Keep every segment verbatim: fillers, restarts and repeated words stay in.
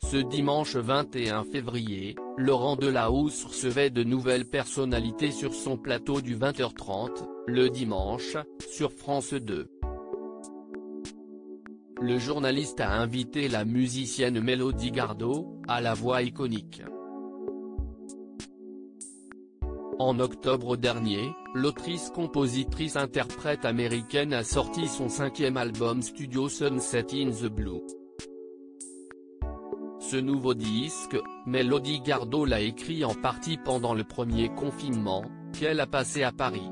Ce dimanche vingt et un février, Laurent Delahousse recevait de nouvelles personnalités sur son plateau du vingt heures trente, le dimanche, sur France deux. Le journaliste a invité la musicienne Mélodie Gardot, à la voix iconique. En octobre dernier, l'autrice-compositrice-interprète américaine a sorti son cinquième album studio Sunset in the Blue. Ce nouveau disque, Mélodie Gardot l'a écrit en partie pendant le premier confinement, qu'elle a passé à Paris.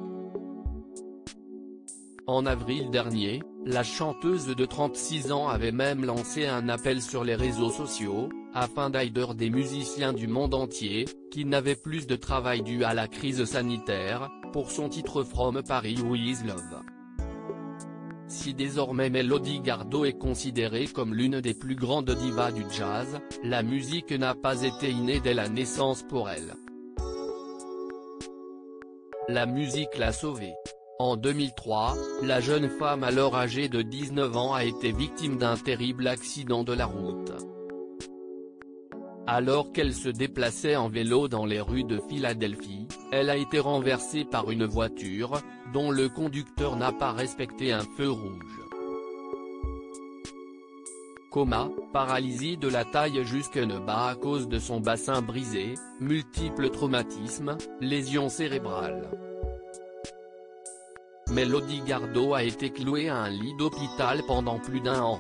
En avril dernier, la chanteuse de trente-six ans avait même lancé un appel sur les réseaux sociaux, afin d'aider des musiciens du monde entier, qui n'avaient plus de travail dû à la crise sanitaire, pour son titre From Paris with Love. Si désormais Mélodie Gardot est considérée comme l'une des plus grandes divas du jazz, la musique n'a pas été innée dès la naissance pour elle. La musique l'a sauvée. En deux mille trois, la jeune femme alors âgée de dix-neuf ans a été victime d'un terrible accident de la route. Alors qu'elle se déplaçait en vélo dans les rues de Philadelphie, elle a été renversée par une voiture, dont le conducteur n'a pas respecté un feu rouge. Coma, paralysie de la taille jusqu'en bas à cause de son bassin brisé, multiples traumatismes, lésions cérébrales. Mélodie Gardot a été clouée à un lit d'hôpital pendant plus d'un an.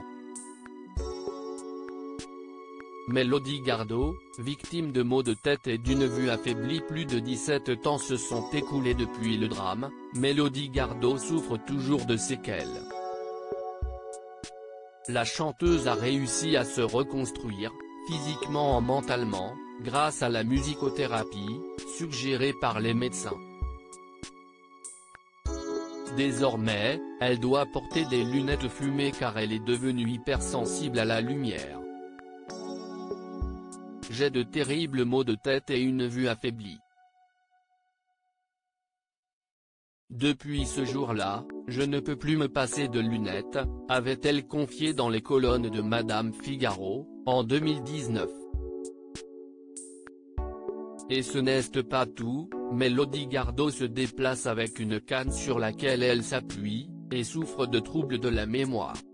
Mélodie Gardot, victime de maux de tête et d'une vue affaiblie. Plus de dix-sept ans se sont écoulés depuis le drame, Mélodie Gardot souffre toujours de séquelles. La chanteuse a réussi à se reconstruire, physiquement et mentalement, grâce à la musicothérapie, suggérée par les médecins. Désormais, elle doit porter des lunettes fumées car elle est devenue hypersensible à la lumière. J'ai de terribles maux de tête et une vue affaiblie. Depuis ce jour-là, je ne peux plus me passer de lunettes, avait-elle confié dans les colonnes de Madame Figaro, en deux mille dix-neuf. Et ce n'est pas tout, Mélodie Gardot se déplace avec une canne sur laquelle elle s'appuie, et souffre de troubles de la mémoire.